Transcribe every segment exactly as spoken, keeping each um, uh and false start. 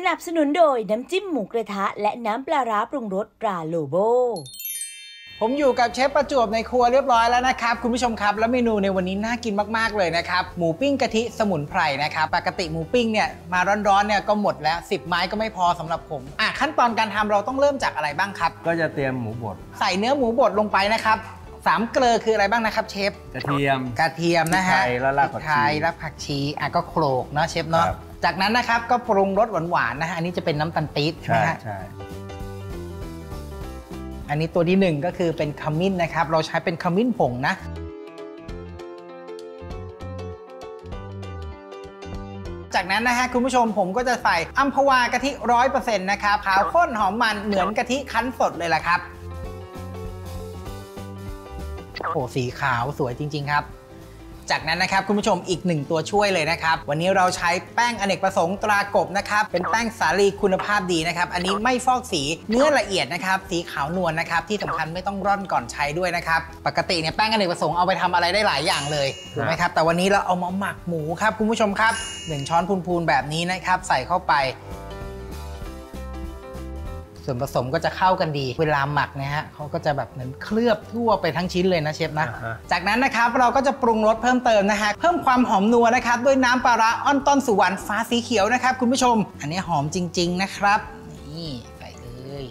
นับสนุนโดยน้ำจิ้มหมูกระทะและน้ำปลาร้าปรุงรสตราโลโบผมอยู่กับเชฟประจวบในครัวเรียบร้อยแล้วนะครับคุณผู้ชมครับแล้วเมนูในวันนี้น่ากินมากๆเลยนะครับหมูปิ้งกะทิสมุนไพรนะครับปกติหมูปิ้งเนี่ยมาร้อนๆเนี่ยก็หมดแล้วสิบไม้ก็ไม่พอสำหรับผมอ่ะขั้นตอนการทำเราต้องเริ่มจากอะไรบ้างครับก็จะเตรียมหมูบดใส่เนื้อหมูบดลงไปนะครับสามเกลือคืออะไรบ้างนะครับเชฟกระเทียมกระเทียมนะฮะไทยและรากผักชีและผักชีอ่ะก็โขลกเนาะเชฟเนาะจากนั้นนะครับก็ปรุงรสหวานๆนะฮะอันนี้จะเป็นน้ำตาลปี๊บนะฮะใช่อันนี้ตัวที่หนึ่งก็คือเป็นขมิ้นนะครับเราใช้เป็นขมิ้นผงนะจากนั้นนะฮะคุณผู้ชมผมก็จะใส่อัมพวากะทิร้อยเปอร์เซ็นต์นะครับขาวข้นหอมมันเหมือนกะทิคั้นสดเลยแหละครับโอ้โหสีขาวสวยจริงๆครับจากนั้นนะครับคุณผู้ชมอีกหนึ่งตัวช่วยเลยนะครับวันนี้เราใช้แป้งอเนกประสงค์ตรากบนะครับเป็นแป้งสาลีคุณภาพดีนะครับอันนี้ไม่ฟอกสีเนื้อละเอียดนะครับสีขาวนวลนะครับที่สำคัญไม่ต้องร่อนก่อนใช้ด้วยนะครับปกติเนี่ยแป้งอเนกประสงค์เอาไปทำอะไรได้หลายอย่างเลยถูกไหมครับแต่วันนี้เราเอามาหมักหมูครับคุณผู้ชมครับหนึ่งช้อนพูนๆแบบนี้นะครับใส่เข้าไปส่วนผสมก็จะเข้ากันดีเวลาหมักนะฮะเขาก็จะแบบเหมือนเคลือบทั่วไปทั้งชิ้นเลยนะเชฟนะ uh-huh. จากนั้นนะครับเราก็จะปรุงรสเพิ่มเติมนะฮะเพิ่มความหอมนัวนะครับด้วยน้ำปลาร้าอ้อนต้นสุวรรณฟ้าสีเขียวนะครับคุณผู้ชมอันนี้หอมจริงๆนะครับนี่ใส่เลย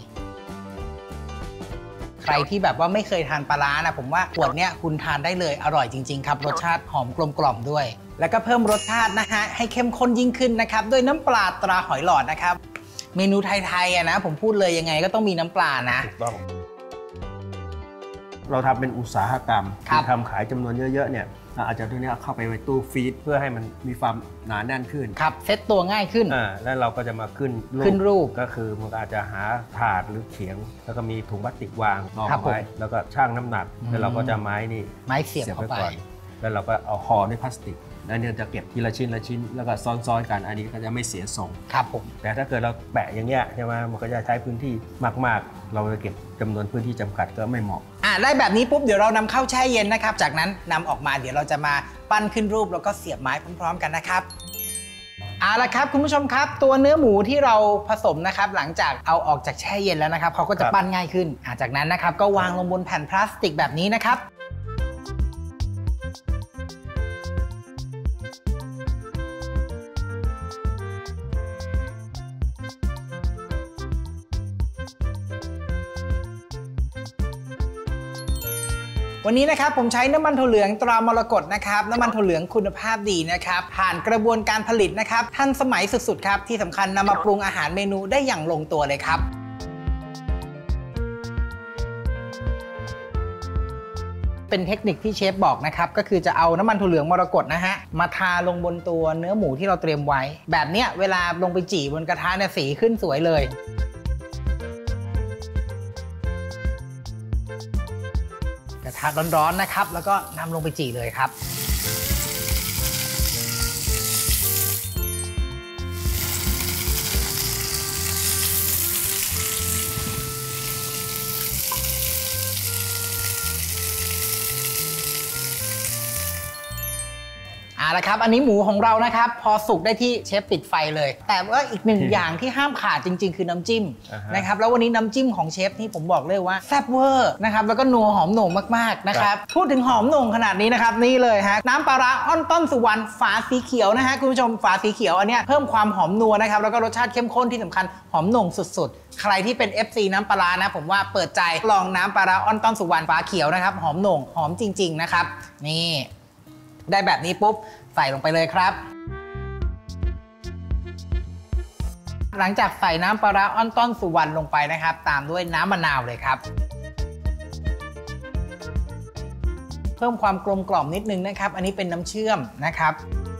ใครที่แบบว่าไม่เคยทานปลาร้านะผมว่าขวดเนี้ยคุณทานได้เลยอร่อยจริงๆครับรสชาติหอมกลมกล่อมด้วยแล้วก็เพิ่มรสชาตินะฮะให้เข้มข้นยิ่งขึ้นนะครับด้วยน้ำปลาตราหอยหลอดนะครับเมนูไทยๆอะนะผมพูดเลยยังไงก็ต้องมีน้ำปลานะถูกต้องเราทำเป็นอุตสาหกรรมที่ทำขายจำนวนเยอะๆเนี่ยอาจจะตัวนี้เข้าไปไว้ตู้ฟีดเพื่อให้มันมีความหนาแน่นขึ้นครับเซ็ตตัวง่ายขึ้นอ่าแล้วเราก็จะมาขึ้นขึ้นรูปก็คือมันอาจจะหาถาดหรือเขียงแล้วก็มีถุงพลาสติกวางรองไว้แล้วก็ชั่งน้ำหนักแล้วเราก็จะไม้นี่ไม้เสียบเข้าไปแล้วเราก็เอาห่อด้วยพลาสติกแล้วเนี่ยจะเก็บทีละชิ้นละชิ้นแล้วก็ซ้อนๆกันอันนี้ก็จะไม่เสียทรงครับผมแต่ถ้าเกิดเราแปะอย่างเงี้ยใช่ไหมมันก็จะใช้พื้นที่มากๆเราจะเก็บจำนวนพื้นที่จำกัดก็ไม่เหมาะอ่าได้แบบนี้ปุ๊บเดี๋ยวเรานำเข้าแช่เย็นนะครับจากนั้นนำออกมาเดี๋ยวเราจะมาปั้นขึ้นรูปแล้วก็เสียบไม้พร้อมๆกันนะครับเอาละครับคุณผู้ชมครับตัวเนื้อหมูที่เราผสมนะครับหลังจากเอาออกจากแช่เย็นแล้วนะครับเขาก็จะปั้นง่ายขึ้นจากนั้นนะครับก็วางลงบนแผ่นพลาสติกแบบนี้นะครับวันนี้นะครับผมใช้น้ำมันถั่วเหลืองตรามรกตนะครับน้ำมันถั่วเหลืองคุณภาพดีนะครับผ่านกระบวนการผลิตนะครับทันสมัยสุดๆครับที่สำคัญนำมาปรุงอาหารเมนูได้อย่างลงตัวเลยครับเป็นเทคนิคที่เชฟบอกนะครับก็คือจะเอาน้ำมันถั่วเหลืองมรกตนะฮะมาทาลงบนตัวเนื้อหมูที่เราเตรียมไว้แบบเนี้ยเวลาลงไปจี่บนกระทะเนี่ยสีขึ้นสวยเลยกระทะร้อนๆนะครับแล้วก็นำลงไปจี่เลยครับเอาละครับอันนี้หมูของเรานะครับพอสุกได้ที่เชฟปิดไฟเลยแต่ว่าอีกหนึ่ง อย่างที่ห้ามขาดจริงๆคือน้ำจิ้ม uh-huh. นะครับแล้ววันนี้น้ำจิ้มของเชฟที่ผมบอกเลยว่าแซ่บเวอร์นะครับแล้วก็นัวหอมโหน่งมากๆนะครับพูดถึงหอมโหน่งขนาดนี้นะครับนี่เลยฮะน้ำปลาร้าอ้อนต้นสุวรรณฝาสีเขียวนะฮะคุณผู้ชมฝาสีเขียวอันนี้เพิ่มความหอมนัวนะครับแล้วก็รสชาติเข้มข้นที่สำคัญหอมโหน่งสุดๆใครที่เป็น เอฟ ซี น้ำปลาร้านะผมว่าเปิดใจลองน้ำปลาร้าอ้อนต้นสุวรรณฝาเขียวนะครับหอมโหน่งหอมจริงๆนะครับนี่ได้แบบนี้ปุ๊บใส่ลงไปเลยครับหลังจากใส่น้ำปลาร้าอ้อนต้นสุวรรณลงไปนะครับตามด้วยน้ำมะนาวเลยครับเพิ่มความกลมกล่อมนิดนึงนะครับอันนี้เป็นน้ำเชื่อมนะครับ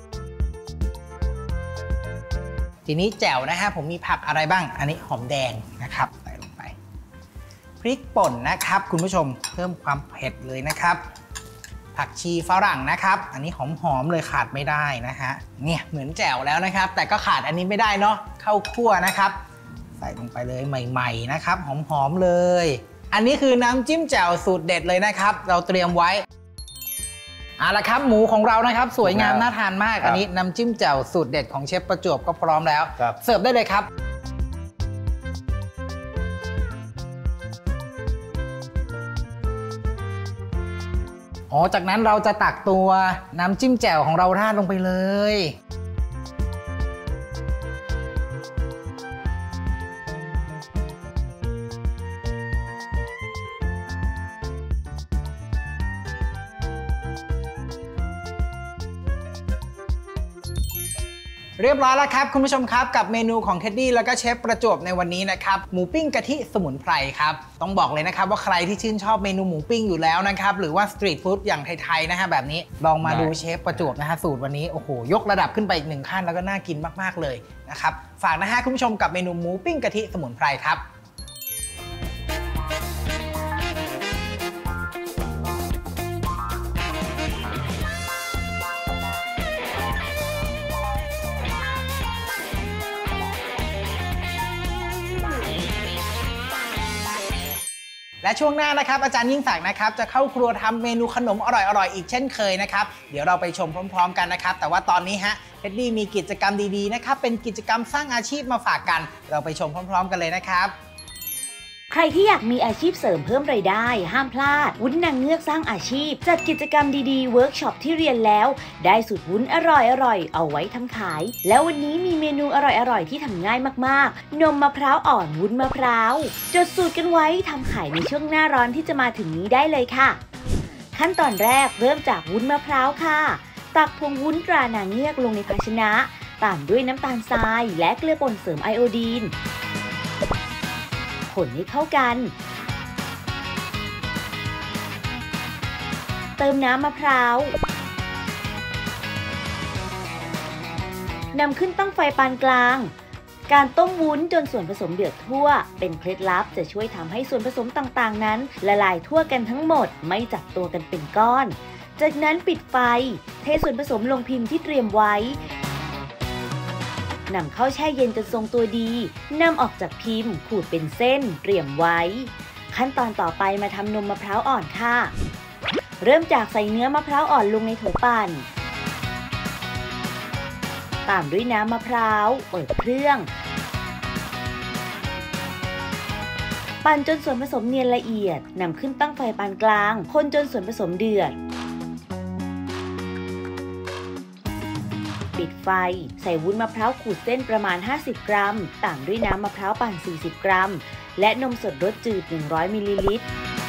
ทีนี้แจ่วนะฮะผมมีผักอะไรบ้างอันนี้หอมแดงนะครับใส่ลงไปพริกป่นนะครับคุณผู้ชมเพิ่มความเผ็ดเลยนะครับผักชีฝรั่งนะครับอันนี้หอมๆเลยขาดไม่ได้นะฮะเนี่ยเหมือนแจ่วแล้วนะครับแต่ก็ขาดอันนี้ไม่ได้เนาะข้าวคั่วนะครับใส่ลงไปเลยใหม่ๆนะครับหอมๆเลยอันนี้คือน้ำจิ้มแจ่วสูตรเด็ดเลยนะครับเราเตรียมไว้เอาละครับหมูของเรานะครับสวยงามน่าทานมากอันนี้น้ำจิ้มแจ่วสูตรเด็ดของเชฟประจวบก็พร้อมแล้วเสิร์ฟได้เลยครับอ๋อจากนั้นเราจะตักตัวน้ำจิ้มแจ่วของเราราดลงไปเลยเรียบร้อยแล้วครับคุณผู้ชมครับกับเมนูของเท็ดดี้แล้วก็เชฟประจวบในวันนี้นะครับหมูปิ้งกะทิสมุนไพรครับต้องบอกเลยนะครับว่าใครที่ชื่นชอบเมนูหมูปิ้งอยู่แล้วนะครับหรือว่าสตรีทฟู้ดอย่างไทยๆนะฮะแบบนี้ลองมาดูเชฟประจวบนะฮะสูตรวันนี้โอ้โหยกระดับขึ้นไปอีกหนึ่งขั้นแล้วก็น่ากินมากๆเลยนะครับฝากนะฮะคุณผู้ชมกับเมนูหมูปิ้งกะทิสมุนไพรครับและช่วงหน้านะครับอาจารย์ยิ่งศักดิ์นะครับจะเข้าครัวทำเมนูขนมอร่อยๆอีกเช่นเคยนะครับเดี๋ยวเราไปชมพร้อมๆกันนะครับแต่ว่าตอนนี้ฮะเท็ดดี้มีกิจกรรมดีๆนะครับเป็นกิจกรรมสร้างอาชีพมาฝากกันเราไปชมพร้อมๆกันเลยนะครับใครที่อยากมีอาชีพเสริมเพิ่มรายได้ห้ามพลาดวุ้นนางเงือกสร้างอาชีพจัดกิจกรรมดีๆเวิร์กช็อปที่เรียนแล้วได้สูตรวุ้นอร่อยๆเอาไว้ทำขายแล้ววันนี้มีเมนูอร่อยๆที่ทำง่ายมากๆนมมะพร้าวอ่อนวุ้นมะพร้าวจดสูตรกันไว้ทำขายในช่วงหน้าร้อนที่จะมาถึงนี้ได้เลยค่ะขั้นตอนแรกเริ่มจากวุ้นมะพร้าวค่ะตักพวงวุ้นตรานางเงือกลงในภาชนะตามด้วยน้ำตาลทรายและเกลือป่นเสริมไอโอดีนคนให้เข้ากันเติมน้ำมะพร้าวนำขึ้นตั้งไฟปานกลางการต้มวุ้นจนส่วนผสมเดือดทั่วเป็นเคล็ดลับจะช่วยทำให้ส่วนผสมต่างๆนั้นละลายทั่วกันทั้งหมดไม่จับตัวกันเป็นก้อนจากนั้นปิดไฟเทส่วนผสมลงพิมพ์ที่เตรียมไว้นำเข้าแช่เย็นจนทรงตัวดีนำออกจากพิมพ์ขูดเป็นเส้นเตรียมไว้ขั้นตอนต่อไปมาทำนมมะพร้าวอ่อนค่ะเริ่มจากใส่เนื้อมะพร้าวอ่อนลงในโถปั่นตามด้วยน้ำมะพร้าวเปิดเครื่องปั่นจนส่วนผสมเนียนละเอียดนำขึ้นตั้งไฟปานกลางคนจนส่วนผสมเดือดปิดไฟใส่วุ้นมะพร้าวขูดเส้นประมาณห้าสิบกรัมตามด้วยน้ำมะพร้าวปั่นสี่สิบกรัมและนมสดรสจืดหนึ่งร้อยมิลลิลิตร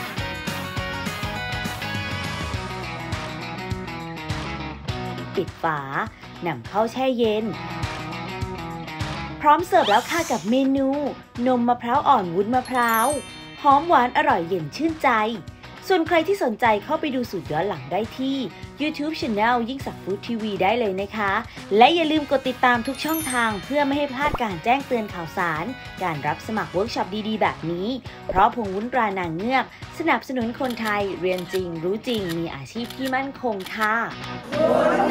ปิดฝานำเข้าแช่เย็นพร้อมเสิร์ฟแล้วค่ะกับเมนูนมมะพร้าวอ่อนวุ้นมะพร้าวหอมหวานอร่อยเย็นชื่นใจส่วนใครที่สนใจเข้าไปดูสูตรย้อนหลังได้ที่ YouTube Channel ยิ่งศักดิ์ฟู้ดทีวีได้เลยนะคะและอย่าลืมกดติดตามทุกช่องทางเพื่อไม่ให้พลาดการแจ้งเตือนข่าวสารการรับสมัครเวิร์กช็อปดีๆแบบนี้เพราะผงวุ้นตรานางเงือกสนับสนุนคนไทยเรียนจริงรู้จริงมีอาชีพที่มั่นคงค่ะ